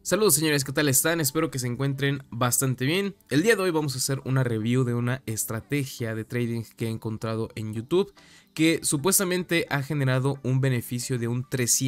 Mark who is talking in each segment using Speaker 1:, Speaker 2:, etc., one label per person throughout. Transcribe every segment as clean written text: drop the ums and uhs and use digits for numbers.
Speaker 1: Saludos señores, ¿qué tal están? Espero que se encuentren bastante bien. El día de hoy vamos a hacer una review de una estrategia de trading que he encontrado en YouTube que supuestamente ha generado un beneficio de un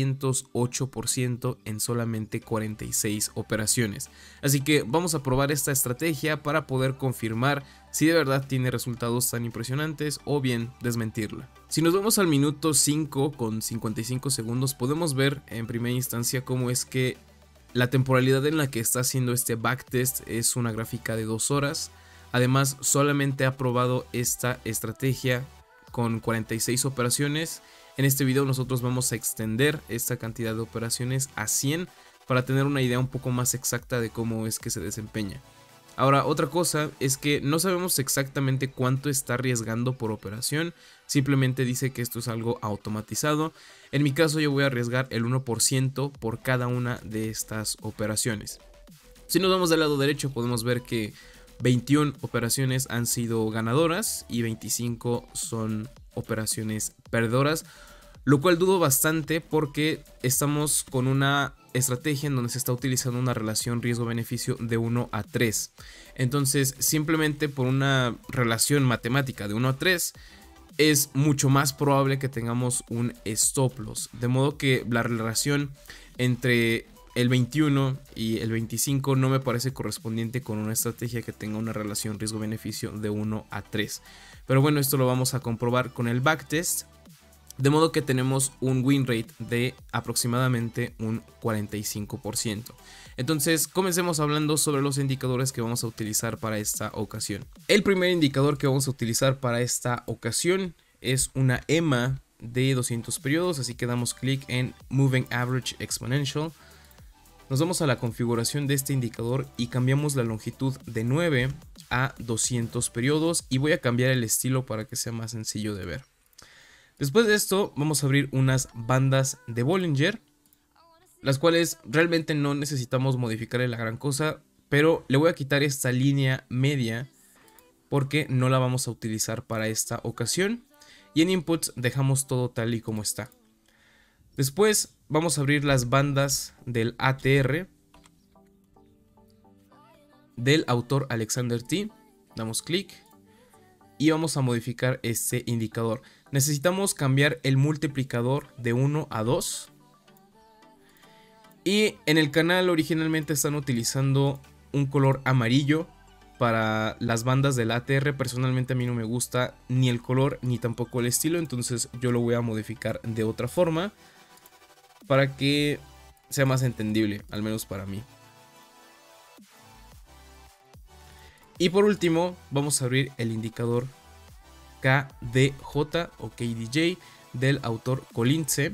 Speaker 1: 308% en solamente 46 operaciones. Así que vamos a probar esta estrategia para poder confirmar si de verdad tiene resultados tan impresionantes o bien desmentirla. Si nos vamos al minuto 5 con 55 segundos podemos ver en primera instancia cómo es que la temporalidad en la que está haciendo este backtest es una gráfica de 2 horas. Además, solamente ha probado esta estrategia con 46 operaciones. En este video nosotros vamos a extender esta cantidad de operaciones a 100 para tener una idea un poco más exacta de cómo es que se desempeña. Ahora, otra cosa es que no sabemos exactamente cuánto está arriesgando por operación, simplemente dice que esto es algo automatizado. En mi caso yo voy a arriesgar el 1% por cada una de estas operaciones. Si nos vamos del lado derecho podemos ver que 21 operaciones han sido ganadoras y 25 son operaciones perdedoras, lo cual dudo bastante porque estamos con una estrategia en donde se está utilizando una relación riesgo-beneficio de 1 a 3. Entonces, simplemente por una relación matemática de 1 a 3, es mucho más probable que tengamos un stop loss. De modo que la relación entre el 21 y el 25 no me parece correspondiente con una estrategia que tenga una relación riesgo-beneficio de 1 a 3. Pero bueno, esto lo vamos a comprobar con el backtest. De modo que tenemos un win rate de aproximadamente un 45%. Entonces comencemos hablando sobre los indicadores que vamos a utilizar para esta ocasión. El primer indicador que vamos a utilizar para esta ocasión es una EMA de 200 periodos, así que damos clic en Moving Average Exponential. Nos vamos a la configuración de este indicador y cambiamos la longitud de 9 a 200 periodos y voy a cambiar el estilo para que sea más sencillo de ver. Después de esto vamos a abrir unas bandas de Bollinger, las cuales realmente no necesitamos modificarle la gran cosa, pero le voy a quitar esta línea media porque no la vamos a utilizar para esta ocasión, y en inputs dejamos todo tal y como está. Después vamos a abrir las bandas del ATR del autor Alexander T, damos clic y vamos a modificar este indicador. Necesitamos cambiar el multiplicador de 1 a 2. Y en el canal originalmente están utilizando un color amarillo para las bandas del ATR. Personalmente a mí no me gusta ni el color ni tampoco el estilo, entonces yo lo voy a modificar de otra forma para que sea más entendible, al menos para mí. Y por último vamos a abrir el indicador KDJ o KDJ del autor Kolinze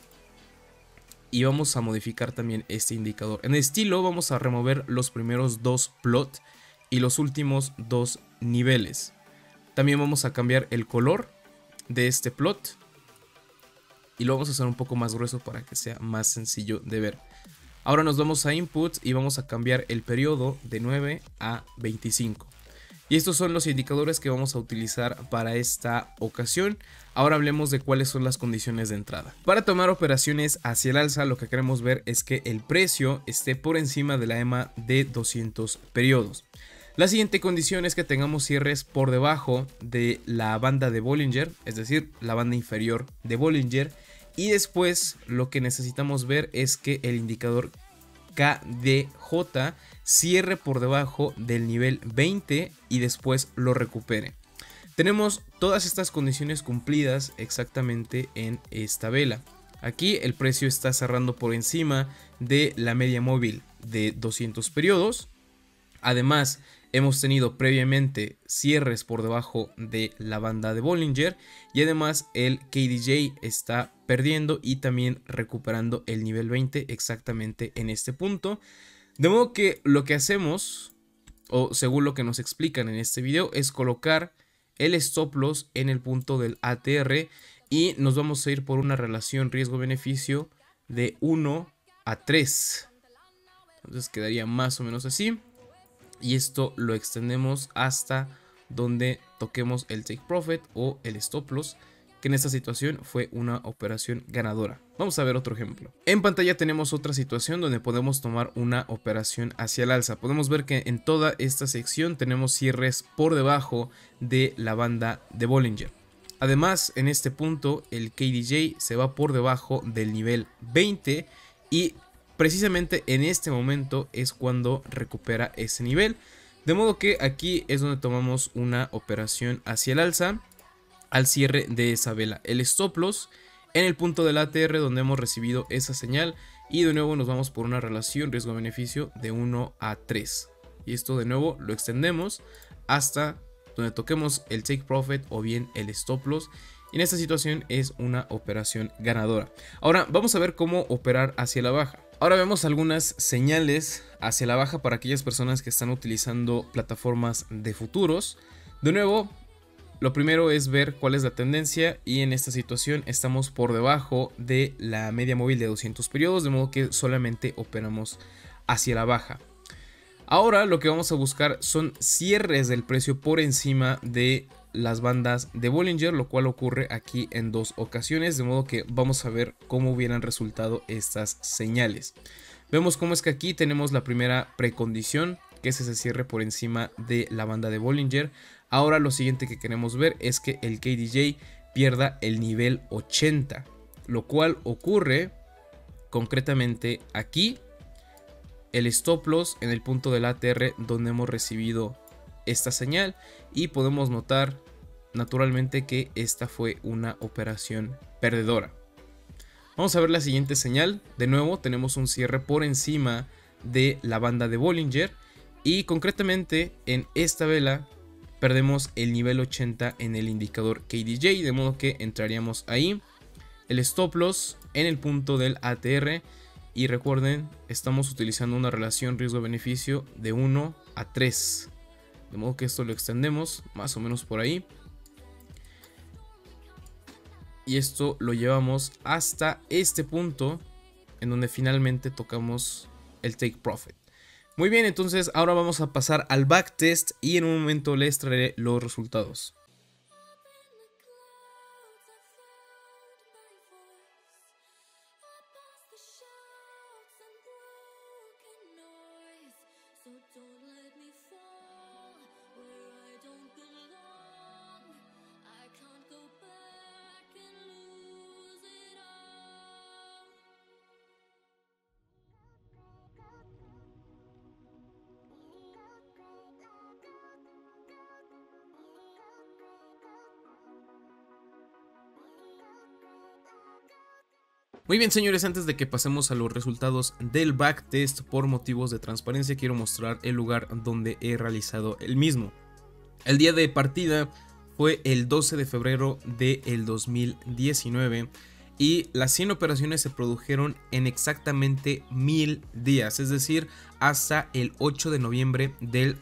Speaker 1: y vamos a modificar también este indicador. En estilo vamos a remover los primeros dos plot y los últimos dos niveles. También vamos a cambiar el color de este plot y lo vamos a hacer un poco más grueso para que sea más sencillo de ver. Ahora nos vamos a inputs y vamos a cambiar el periodo de 9 a 25. Y estos son los indicadores que vamos a utilizar para esta ocasión. Ahora hablemos de cuáles son las condiciones de entrada. Para tomar operaciones hacia el alza, lo que queremos ver es que el precio esté por encima de la EMA de 200 periodos. La siguiente condición es que tengamos cierres por debajo de la banda de Bollinger, es decir, la banda inferior de Bollinger. Y después lo que necesitamos ver es que el indicador KDJ cierre por debajo del nivel 20 y después lo recupere. Tenemos todas estas condiciones cumplidas exactamente en esta vela. Aquí el precio está cerrando por encima de la media móvil de 200 periodos. Además, hemos tenido previamente cierres por debajo de la banda de Bollinger y además el KDJ está perdiendo y también recuperando el nivel 20 exactamente en este punto. De modo que lo que hacemos, o según lo que nos explican en este video, es colocar el stop loss en el punto del ATR y nos vamos a ir por una relación riesgo-beneficio de 1 a 3. Entonces quedaría más o menos así. Y esto lo extendemos hasta donde toquemos el take profit o el stop loss, que en esta situación fue una operación ganadora. Vamos a ver otro ejemplo. En pantalla tenemos otra situación donde podemos tomar una operación hacia el alza. Podemos ver que en toda esta sección tenemos cierres por debajo de la banda de Bollinger. Además, en este punto el KDJ se va por debajo del nivel 20 y precisamente en este momento es cuando recupera ese nivel. De modo que aquí es donde tomamos una operación hacia el alza al cierre de esa vela. El stop loss en el punto del ATR donde hemos recibido esa señal y de nuevo nos vamos por una relación riesgo-beneficio de 1 a 3. Y esto de nuevo lo extendemos hasta donde toquemos el take profit o bien el stop loss. Y en esta situación es una operación ganadora. Ahora vamos a ver cómo operar hacia la baja. Ahora vemos algunas señales hacia la baja para aquellas personas que están utilizando plataformas de futuros. De nuevo, lo primero es ver cuál es la tendencia y en esta situación estamos por debajo de la media móvil de 200 periodos, de modo que solamente operamos hacia la baja. Ahora lo que vamos a buscar son cierres del precio por encima de las bandas de Bollinger, lo cual ocurre aquí en dos ocasiones, de modo que vamos a ver cómo hubieran resultado estas señales. Vemos cómo es que aquí tenemos la primera precondición, que es ese cierre por encima de la banda de Bollinger. Ahora lo siguiente que queremos ver es que el KDJ pierda el nivel 80, lo cual ocurre concretamente aquí. El stop loss en el punto del ATR donde hemos recibido esta señal y podemos notar naturalmente que esta fue una operación perdedora. Vamos a ver la siguiente señal. De nuevo tenemos un cierre por encima de la banda de Bollinger y concretamente en esta vela perdemos el nivel 80 en el indicador KDJ, de modo que entraríamos ahí. El stop loss en el punto del ATR y recuerden, estamos utilizando una relación riesgo-beneficio de 1 a 3. De modo que esto lo extendemos más o menos por ahí. Y esto lo llevamos hasta este punto en donde finalmente tocamos el take profit. Muy bien, entonces ahora vamos a pasar al backtest y en un momento les traeré los resultados. Muy bien, señores, antes de que pasemos a los resultados del backtest, por motivos de transparencia quiero mostrar el lugar donde he realizado el mismo. El día de partida fue el 12 de febrero del 2019 y las 100 operaciones se produjeron en exactamente 1000 días, es decir, hasta el 8 de noviembre del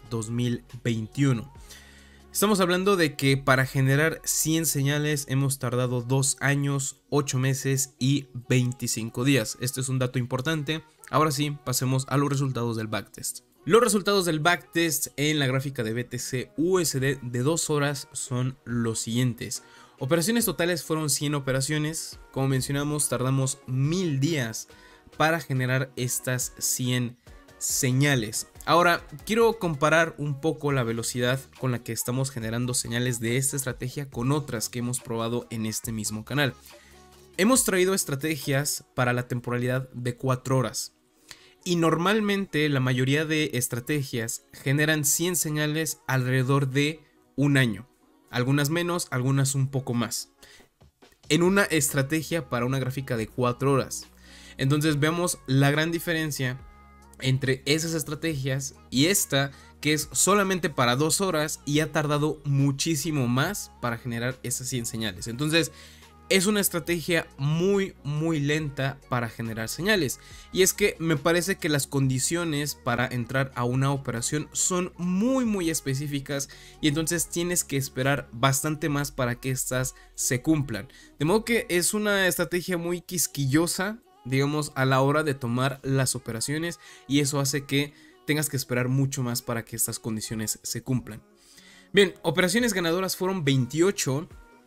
Speaker 1: 2021. Estamos hablando de que para generar 100 señales hemos tardado 2 años, 8 meses y 25 días. Este es un dato importante. Ahora sí, pasemos a los resultados del backtest. Los resultados del backtest en la gráfica de BTC USD de 2 horas son los siguientes. Operaciones totales fueron 100 operaciones. Como mencionamos, tardamos 1000 días para generar estas 100 señales. Ahora quiero comparar un poco la velocidad con la que estamos generando señales de esta estrategia con otras que hemos probado en este mismo canal. Hemos traído estrategias para la temporalidad de 4 horas y normalmente la mayoría de estrategias generan 100 señales alrededor de un año, algunas menos, algunas un poco más, en una estrategia para una gráfica de 4 horas. Entonces vemos la gran diferencia entre esas estrategias y esta, que es solamente para 2 horas y ha tardado muchísimo más para generar esas 100 señales. Entonces es una estrategia muy lenta para generar señales, y es que me parece que las condiciones para entrar a una operación son muy específicas y entonces tienes que esperar bastante más para que estas se cumplan, de modo que es una estrategia muy quisquillosa, digamos, a la hora de tomar las operaciones, y eso hace que tengas que esperar mucho más para que estas condiciones se cumplan. Bien, operaciones ganadoras fueron 28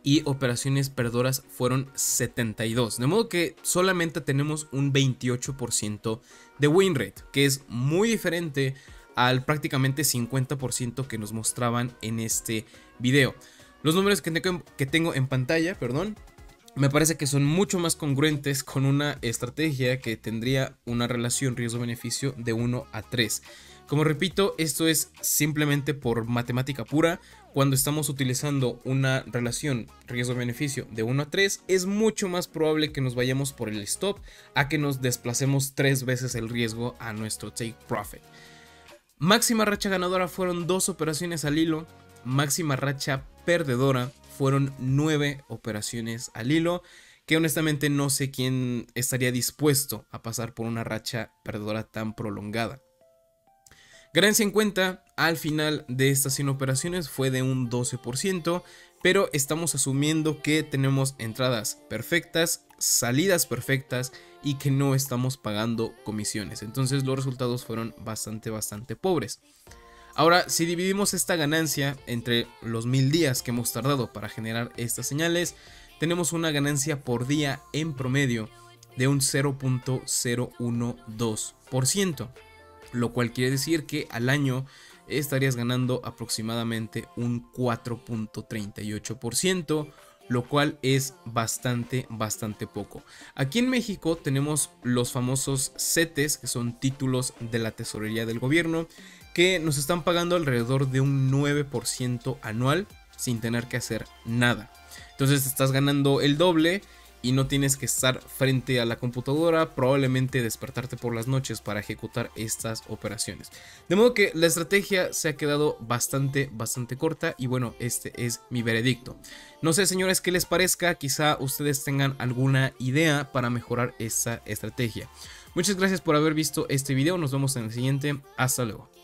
Speaker 1: y operaciones perdedoras fueron 72, de modo que solamente tenemos un 28% de win rate, que es muy diferente al prácticamente 50% que nos mostraban en este video. Los números que tengo en pantalla, me parece que son mucho más congruentes con una estrategia que tendría una relación riesgo-beneficio de 1 a 3. Como repito, esto es simplemente por matemática pura. Cuando estamos utilizando una relación riesgo-beneficio de 1 a 3, es mucho más probable que nos vayamos por el stop a que nos desplacemos 3 veces el riesgo a nuestro take profit. Máxima racha ganadora fueron 2 operaciones al hilo. Máxima racha perdedora fueron 9 operaciones al hilo, que honestamente no sé quién estaría dispuesto a pasar por una racha perdedora tan prolongada. Ganancia en cuenta al final de estas 100 operaciones fue de un 12%, pero estamos asumiendo que tenemos entradas perfectas, salidas perfectas y que no estamos pagando comisiones. Entonces los resultados fueron bastante pobres. Ahora, si dividimos esta ganancia entre los 1000 días que hemos tardado para generar estas señales, tenemos una ganancia por día en promedio de un 0.012%, lo cual quiere decir que al año estarías ganando aproximadamente un 4.38%, lo cual es bastante poco. Aquí en México tenemos los famosos CETES, que son títulos de la tesorería del gobierno, que nos están pagando alrededor de un 9% anual sin tener que hacer nada. Entonces estás ganando el doble y no tienes que estar frente a la computadora, probablemente despertarte por las noches para ejecutar estas operaciones. De modo que la estrategia se ha quedado bastante corta y bueno, este es mi veredicto. No sé, señores, qué les parezca, quizá ustedes tengan alguna idea para mejorar esta estrategia. Muchas gracias por haber visto este video, nos vemos en el siguiente, hasta luego.